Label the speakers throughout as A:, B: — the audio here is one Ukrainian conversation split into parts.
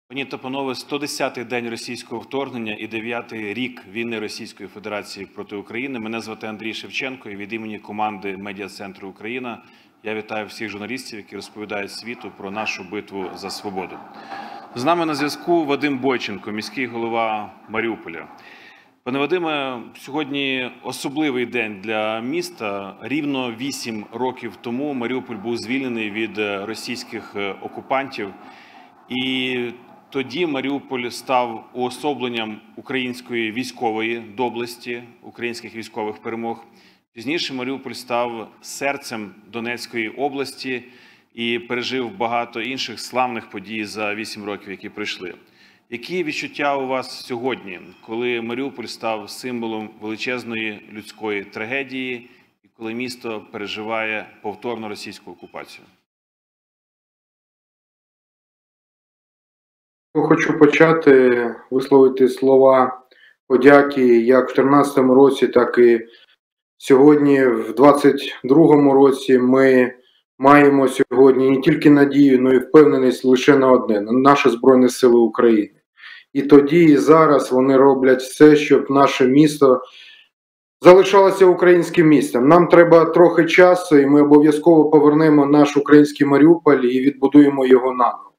A: Пані та панове, 110-й день російського вторгнення і 9-й рік війни Російської Федерації проти України. Мене звати Андрій Шевченко і від імені команди Медіа-центру Україна я вітаю всіх журналістів, які розповідають світу про нашу битву за свободу. З нами на зв'язку Вадим Бойченко, міський голова Маріуполя. Пане Вадиме, сьогодні особливий день для міста. Рівно 8 років тому Маріуполь був звільнений від російських окупантів. І тоді Маріуполь став уособленням української військової доблесті, українських військових перемог. Пізніше Маріуполь став серцем Донецької області і пережив багато інших славних подій за 8 років, які пройшли. Які відчуття у вас сьогодні, коли Маріуполь став символом величезної людської трагедії і коли місто переживає повторну російську окупацію?
B: Хочу почати висловити слова подяки як в 2014 році, так і сьогодні, в 2022 році. Ми маємо сьогодні не тільки надію, але й впевненість лише на одне – на наші Збройні Сили України. І тоді, і зараз вони роблять все, щоб наше місто залишалося українським містом. Нам треба трохи часу, і ми обов'язково повернемо наш український Маріуполь і відбудуємо його наново.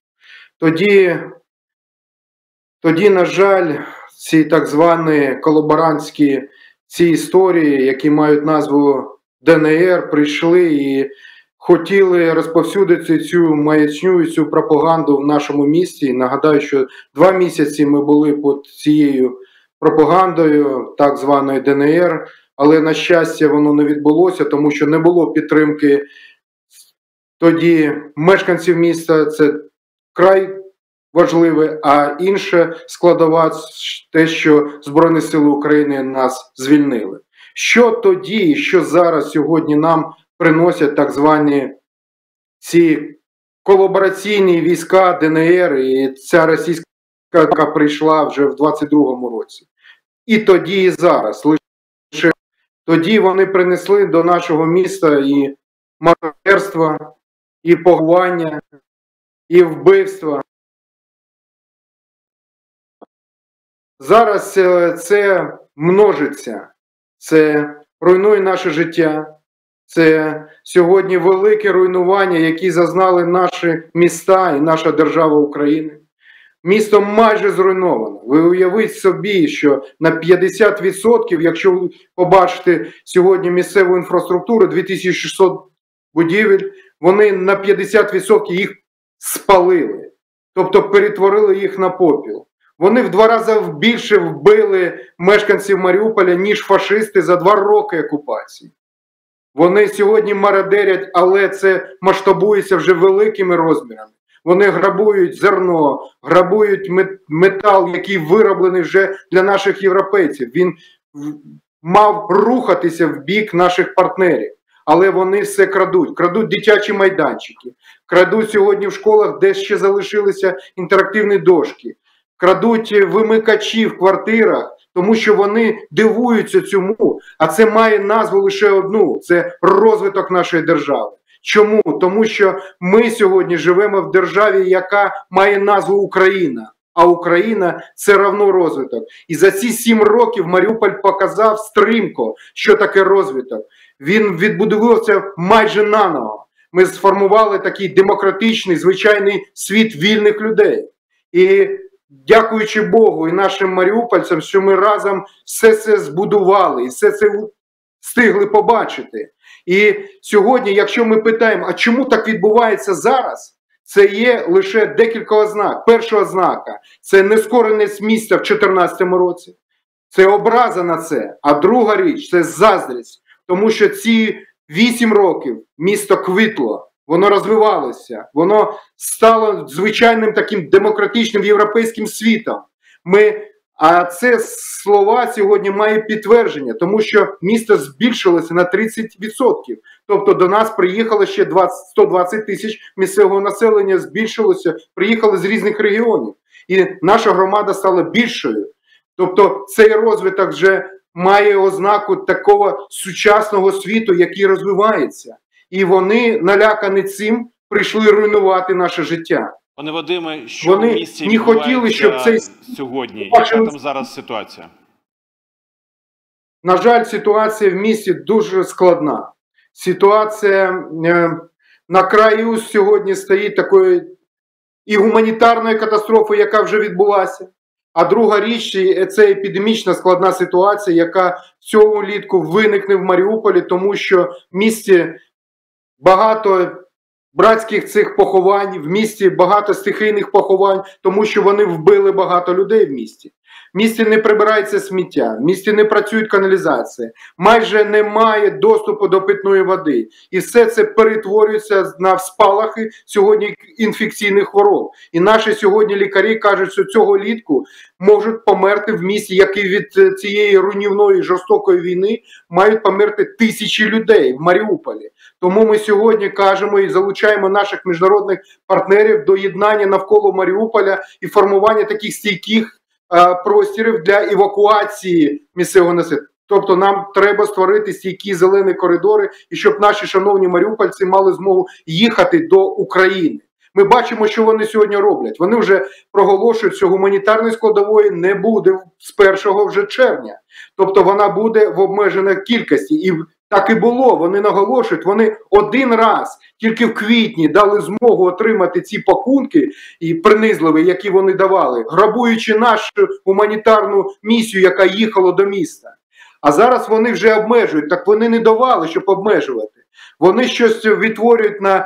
B: Тоді, на жаль, ці так звані колаборантські ці історії, які мають назву ДНР, прийшли і хотіли розповсюдити цю маячню і цю пропаганду в нашому місті. І нагадаю, що 2 місяці ми були під цією пропагандою так званої ДНР, але, на щастя, воно не відбулося, тому що не було підтримки тоді мешканців міста. Це край важливе, а інша складова – те, що Збройні Сили України нас звільнили. Що тоді, що зараз сьогодні нам приносять так звані ці колабораційні війська ДНР і ця російська, яка прийшла вже в 2022 році. І тоді, і зараз. Лише тоді вони принесли до нашого міста і мародерство, і погубування, і вбивства. Зараз це множиться, це руйнує наше життя, це сьогодні велике руйнування, які зазнали наші міста і наша держава України. Місто майже зруйновано. Ви уявіть собі, що на 50%, якщо ви побачите сьогодні місцеву інфраструктуру, 2600 будівель, вони на 50% їх спалили, тобто перетворили їх на попіл. Вони в 2 рази більше вбили мешканців Маріуполя, ніж фашисти за 2 роки окупації. Вони сьогодні мародерять, але це масштабується вже великими розмірами. Вони грабують зерно, грабують метал, який вироблений вже для наших європейців. Він мав рухатися в бік наших партнерів, але вони все крадуть. Крадуть дитячі майданчики, крадуть сьогодні в школах, де ще залишилися інтерактивні дошки. Крадуть вимикачі в квартирах, тому що вони дивуються цьому, а це має назву лише одну – це розвиток нашої держави. Чому? Тому що ми сьогодні живемо в державі, яка має назву Україна, а Україна – це равно розвиток. І за ці 7 років Маріуполь показав стрімко, що таке розвиток. Він відбудувався майже наново. Ми сформували такий демократичний, звичайний світ вільних людей. І дякуючи Богу і нашим маріупольцям, що ми разом все це збудували і все це встигли побачити. І сьогодні, якщо ми питаємо, а чому так відбувається зараз, це є лише декілька ознак. Перша ознака – це нескореність міста в 2014 році, це образа на це. А друга річ – це заздрість, тому що ці 8 років місто квітло. Воно розвивалося, воно стало звичайним таким демократичним європейським світом. А це слова сьогодні має підтвердження, тому що місто збільшилося на 30%. Тобто до нас приїхало ще 120 тисяч місцевого населення, збільшилося, приїхали з різних регіонів. І наша громада стала більшою. Тобто цей розвиток вже має ознаку такого сучасного світу, який розвивається. І вони, налякані цим, прийшли руйнувати наше життя.
A: Пане Вадиме, що
B: Вони
A: в місті
B: не хотіли, щоб цей
A: сьогодні? Яка там зараз ситуація?
B: На жаль, ситуація в місті дуже складна. Ситуація на краю сьогодні стоїть такої і гуманітарної катастрофи, яка вже відбулася. А друга річ – це епідемічна складна ситуація, яка цього літку виникне в Маріуполі, тому що в місті багато братських цих поховань, в місті багато стихійних поховань, тому що вони вбили багато людей в місті. В місті не прибирається сміття, в місті не працюють каналізації, майже немає доступу до питної води. І все це перетворюється на спалахи сьогодні інфекційних хвороб. І наші сьогодні лікарі кажуть, що цього літку можуть померти в місті, які від цієї руйнівної жорстокої війни мають померти тисячі людей в Маріуполі. Тому ми сьогодні кажемо і залучаємо наших міжнародних партнерів до єднання навколо Маріуполя і формування таких стійких простірів для евакуації місцевого населення. Тобто нам треба створити стійкі зелені коридори, і щоб наші шановні маріупольці мали змогу їхати до України. Ми бачимо, що вони сьогодні роблять. Вони вже проголошують, що гуманітарної складової не буде з 1 вже червня. Тобто вона буде в обмеженій кількості. І так і було. Вони наголошують, вони один раз, тільки в квітні, дали змогу отримати ці пакунки і принизливі, які вони давали, грабуючи нашу гуманітарну місію, яка їхала до міста. А зараз вони вже обмежують. Так вони не давали, щоб обмежувати. Вони щось відтворюють на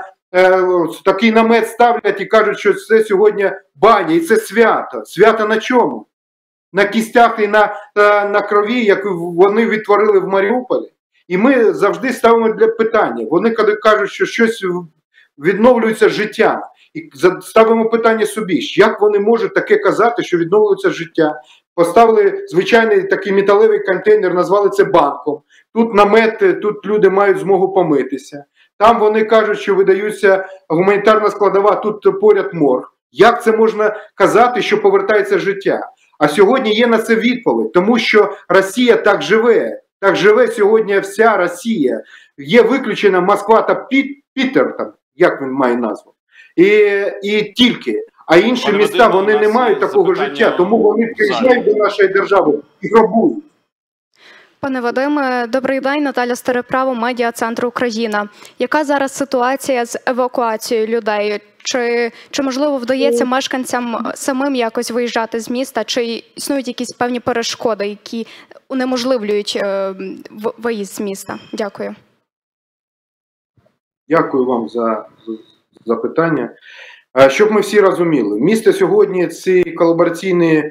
B: такий намет ставлять і кажуть, що це сьогодні баня, і це свято. Свято на чому? На кістях і на крові, яку вони відтворили в Маріуполі. І ми завжди ставимо для питання. Вони кажуть, що щось відновлюється життя. І ставимо питання собі, як вони можуть таке казати, що відновлюється життя. Поставили звичайний такий металевий контейнер, назвали це банком. Тут намет, тут люди мають змогу помитися. Там вони кажуть, що видаються гуманітарна складова, тут поряд морг. Як це можна казати, що повертається життя? А сьогодні є на це відповідь, тому що Росія так живе. Так живе сьогодні вся Росія. Є виключена Москва та Пітер, там, як він має назву. І тільки. А інші
A: Пане
B: міста,
A: Вадиме,
B: вони не мають такого життя, тому вони приїжджають до нашої держави і грабують.
C: Пане Вадиме, добрий день. Наталя Староправо, Медіа Центр Україна. Яка зараз ситуація з евакуацією людей? Чи можливо вдається мешканцям самим якось виїжджати з міста? Чи існують якісь певні перешкоди, які унеможливлюють виїзд з міста? Дякую.
B: Дякую вам за запитання. Щоб ми всі розуміли, місто сьогодні ці колабораційні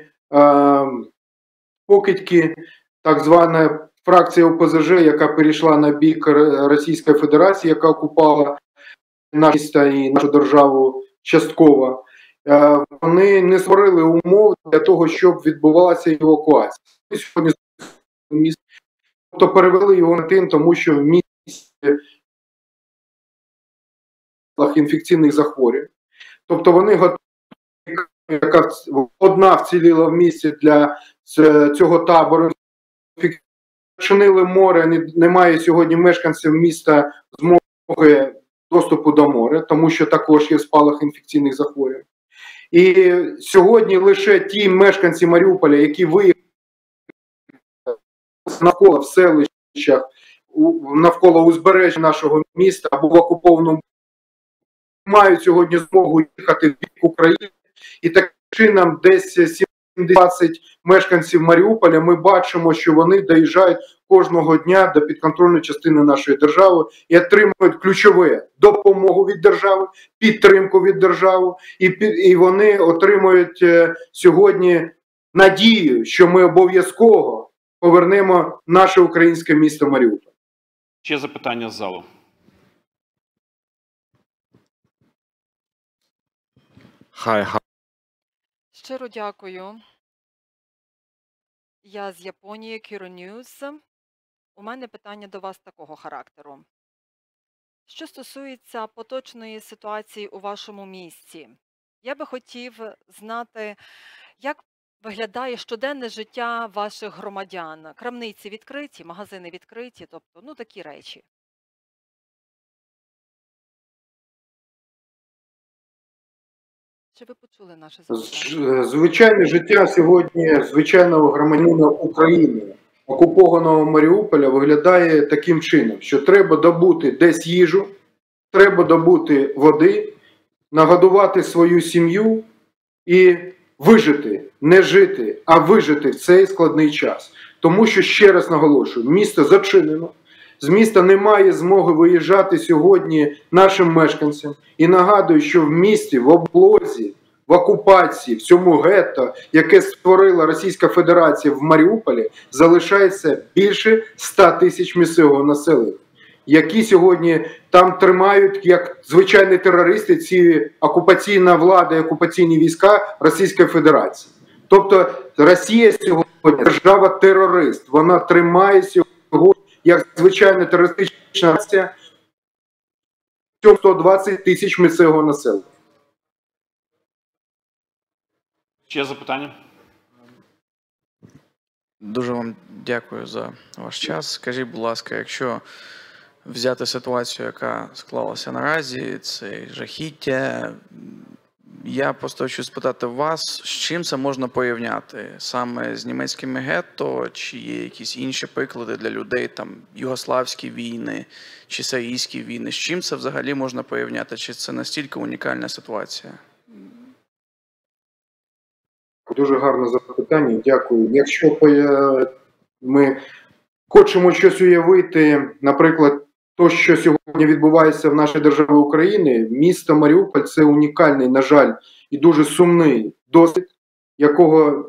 B: покидьки, так звана фракція ОПЗЖ, яка перейшла на бік Російської Федерації, яка окупувала наше місто і нашу державу частково, вони не створили умов для того, щоб відбувалася евакуація. Ми сьогодні місто, тобто перевели його на тим, тому що в місті інфекційних захворювань. Тобто вони готові, яка одна вціліла в місті для цього табору, чинили море, немає сьогодні мешканців міста змоги доступу до моря, тому що також є спалах інфекційних захворювань. І сьогодні лише ті мешканці Маріуполя, які виїхали навколо в селищах, навколо узбережжя нашого міста або в окупованому, мають сьогодні змогу їхати в бік України. І таким чином десь 70 мешканців Маріуполя ми бачимо, що вони доїжджають кожного дня до підконтрольної частини нашої держави і отримують ключове допомогу від держави, підтримку від держави, і вони отримують сьогодні надію, що ми обов'язково повернемо наше українське місто Маріуполь.
A: Ще запитання з залу.
D: Щиро дякую. Я з Японії, Kiro News. У мене питання до вас такого характеру. Що стосується поточної ситуації у вашому місті, я би хотів знати, як виглядає щоденне життя ваших громадян. Крамниці відкриті, магазини відкриті, тобто, такі речі. Чи ви почули наше запитання?
B: Звичайне життя сьогодні звичайного громадянина України, окупованого Маріуполя, виглядає таким чином, що треба добути десь їжу, треба добути води, нагодувати свою сім'ю і вижити, не жити, а вижити в цей складний час. Тому що, ще раз наголошую, місто зачинено, з міста немає змоги виїжджати сьогодні нашим мешканцям. І нагадую, що в місті, в облозі, в окупації, в цьому гетто, яке створила Російська Федерація в Маріуполі, залишається більше 100 тисяч місцевого населення, які сьогодні там тримають, як звичайні терористи, ці окупаційна влада і окупаційні війська Російської Федерації. Тобто Росія сьогодні держава-терорист, вона тримає сьогодні, як звичайна терористична нація, 120 тисяч місцевого населення.
A: Ще запитання?
E: Дуже вам дякую за ваш час. Скажіть, будь ласка, якщо взяти ситуацію, яка склалася наразі, це жахіття, я просто хочу спитати вас, з чим це можна порівняти? Саме з німецькими гетто, чи є якісь інші приклади для людей, там, югославські війни, чи сирійські війни? З чим це взагалі можна порівняти? Чи це настільки унікальна ситуація?
B: Дуже гарне запитання, дякую. Якщо ми хочемо щось уявити, наприклад, то, що сьогодні відбувається в нашій державі України, місто Маріуполь – це унікальний, на жаль, і дуже сумний досвід, якого,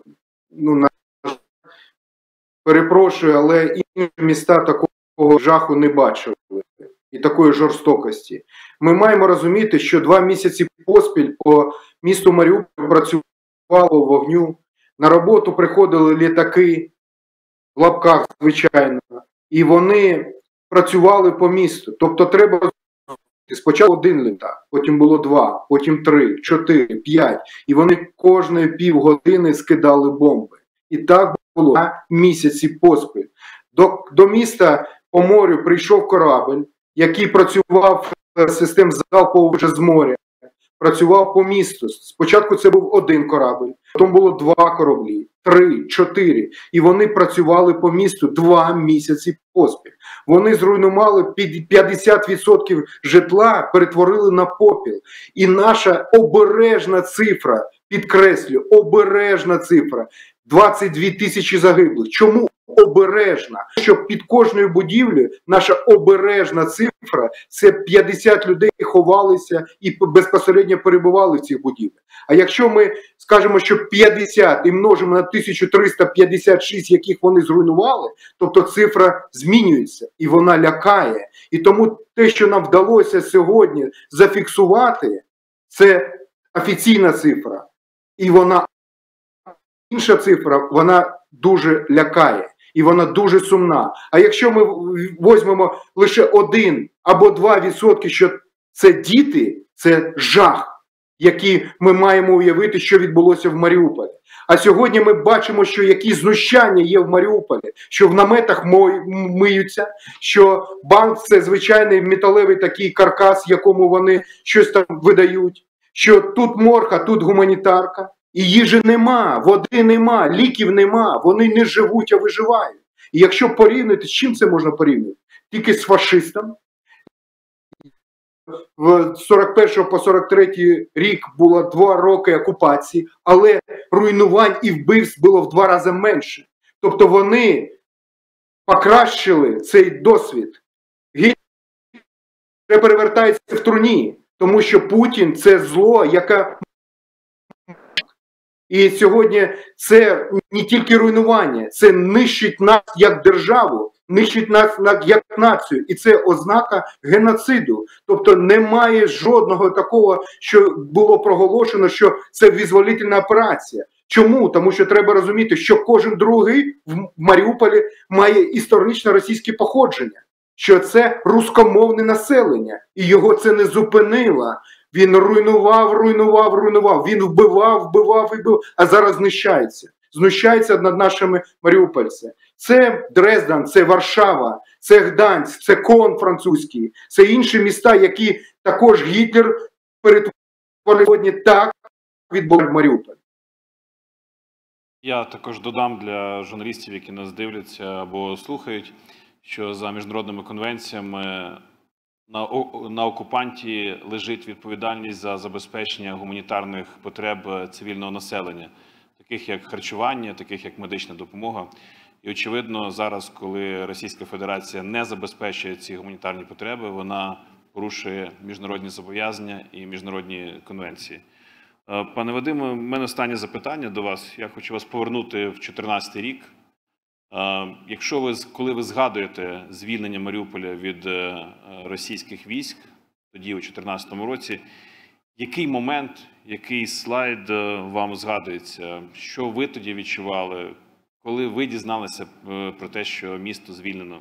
B: перепрошую, але інші міста такого жаху не бачили і такої жорстокості. Ми маємо розуміти, що 2 місяці поспіль по місту Маріуполь працювало вогню, на роботу приходили літаки, в лапках, звичайно, і вони працювали по місту. Тобто треба розуміти, спочатку 1 літак, потім було 2, потім 3, 4, 5, і вони кожної півгодини скидали бомби. І так було 2 місяці поспіль. До міста по морю прийшов корабль, який працював систем залпового вже з моря, працював по місту. Спочатку це був 1 корабль, потім було 2 кораблі, 3, 4. І вони працювали по місту 2 місяці поспіль. Вони зруйнували 50% житла, перетворили на попіл. І наша обережна цифра, підкреслю, обережна цифра, 22 тисячі загиблих. Чому обережна? Що під кожною будівлею наша обережна цифра – це 50 людей ховалися і безпосередньо перебували в цих будівлях. А якщо ми скажемо, що 50 і множимо на 1356, яких вони зруйнували, тобто цифра змінюється і вона лякає. І тому те, що нам вдалося сьогодні зафіксувати, це офіційна цифра. І вона, інша цифра, вона дуже лякає. І вона дуже сумна. А якщо ми візьмемо лише 1 або 2%, що це діти, це жах, який ми маємо уявити, що відбулося в Маріуполі. А сьогодні ми бачимо, що які знущання є в Маріуполі, що в наметах миються, що банк – це звичайний металевий такий каркас, якому вони щось там видають, що тут морг, а тут гуманітарка. І їжі нема, води нема, ліків нема, вони не живуть, а виживають. І якщо порівняти, з чим це можна порівняти? Тільки з фашистом. В 41 по 43 рік було 2 роки окупації, але руйнувань і вбивств було в 2 рази менше. Тобто вони покращили цей досвід. Гітлер перевертається в труні, тому що Путін – це зло, яке... І сьогодні це не тільки руйнування, це нищить нас як державу, нищить нас як націю. І це ознака геноциду. Тобто немає жодного такого, що було проголошено, що це визволительна операція. Чому? Тому що треба розуміти, що кожен другий в Маріуполі має історичне російське походження. Що це рускомовне населення. І його це не зупинило. Він руйнував, він вбивав, а зараз знущається. Знущається над нашими маріупольцями. Це Дрезден, це Варшава, це Гданськ, це Кон французький, це інші міста, які також Гітлер перетворив сьогодні так, відбувається в Маріуполі.
A: Я також додам для журналістів, які нас дивляться або слухають, що за міжнародними конвенціями на окупанті лежить відповідальність за забезпечення гуманітарних потреб цивільного населення, таких як харчування, таких як медична допомога. І очевидно, зараз, коли Російська Федерація не забезпечує ці гуманітарні потреби, вона порушує міжнародні зобов'язання і міжнародні конвенції. Пане Вадиме, в мене останнє запитання до вас. Я хочу вас повернути в 2014 рік. Коли ви згадуєте звільнення Маріуполя від російських військ, тоді у 2014 році, який момент, який слайд вам згадується? Що ви тоді відчували, коли ви дізналися про те, що місто звільнено?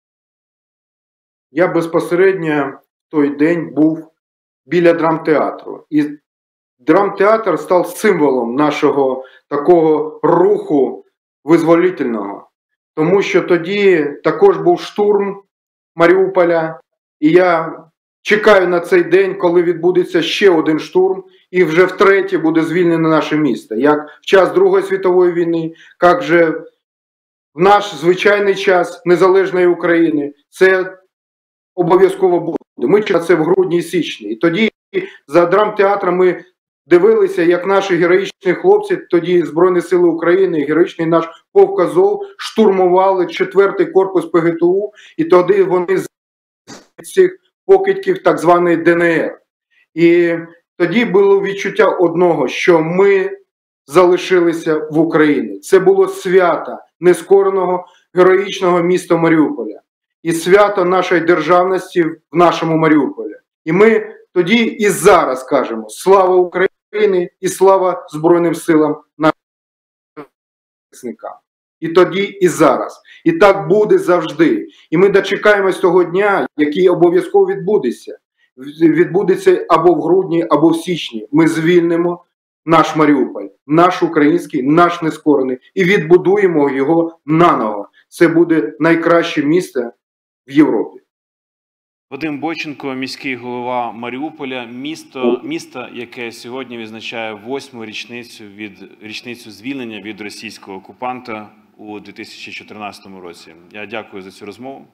B: Я безпосередньо в той день був біля драмтеатру. І драмтеатр став символом нашого такого руху визволительного. Тому що тоді також був штурм Маріуполя, і я чекаю на цей день, коли відбудеться ще один штурм, і вже втретє буде звільнено наше місто. Як в час Другої світової війни, як же в наш звичайний час незалежної України. Це обов'язково буде. Ми чекаємо це в грудні і січні. І тоді за драмтеатром ми дивилися, як наші героїчні хлопці, тоді Збройні Сили України, героїчний наш полк Азов штурмували 4-й корпус ПГТУ, і тоді вони з цих покидьків так званої ДНР. І тоді було відчуття одного, що ми залишилися в Україні. Це було свято нескореного героїчного міста Маріуполя і свято нашої державності в нашому Маріуполі. І ми тоді і зараз кажемо: слава Україні і слава Збройним силам нашим захисникам. І тоді, і зараз. І так буде завжди. І ми дочекаємось того дня, який обов'язково відбудеться. Відбудеться або в грудні, або в січні. Ми звільнимо наш Маріуполь, наш український, наш нескорений, і відбудуємо його наново. Це буде найкраще місто в Європі.
A: Вадим Бойченко, міський голова Маріуполя, місто, яке сьогодні відзначає 8-му річницю звільнення від російського окупанта у 2014 році. Я дякую за цю розмову.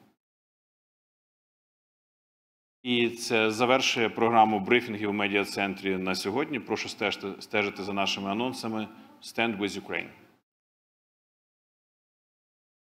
A: І це завершує програму брифінгів у медіа-центрі на сьогодні. Прошу стежити за нашими анонсами. Stand with Ukraine.